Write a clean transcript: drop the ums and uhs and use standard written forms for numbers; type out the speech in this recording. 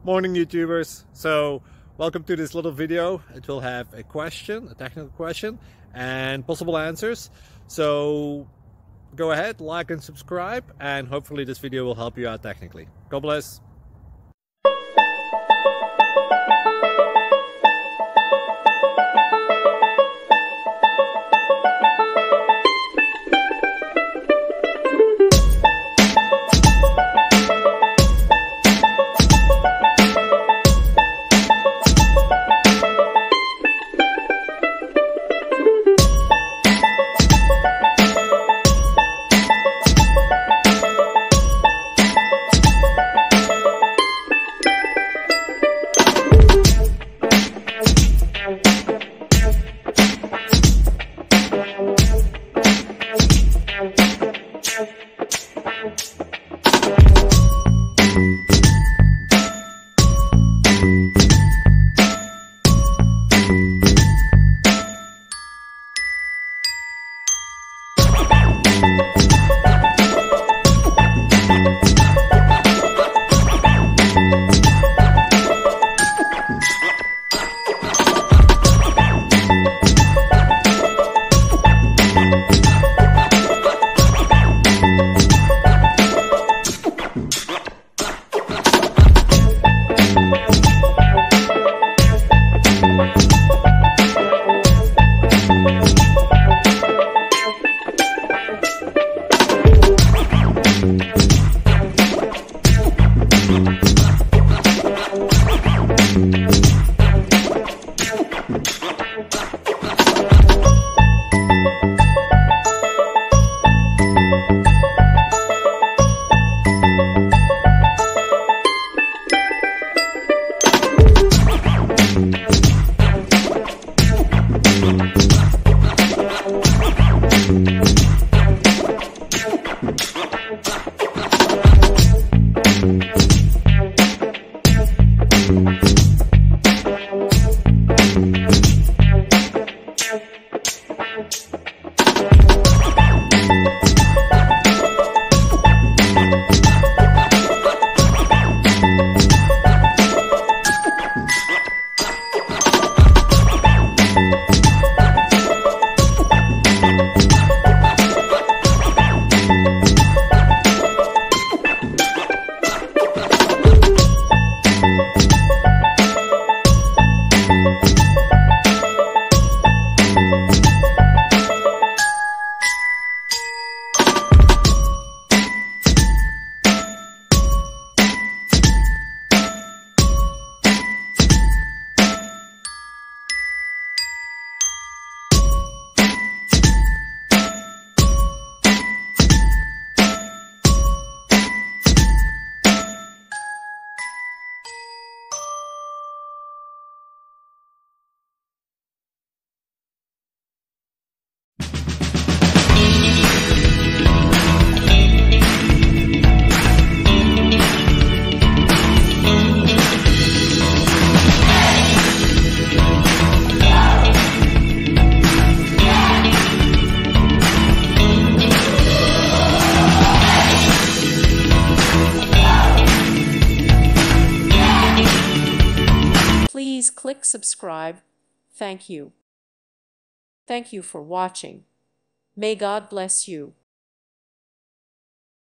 Morning YouTubers. So welcome to this little video. It will have a question, a technical question, and possible answers. So go ahead, like and subscribe, and hopefully this video will help you out technically. God bless. Please click subscribe. Thank you. Thank you for watching. May God bless you.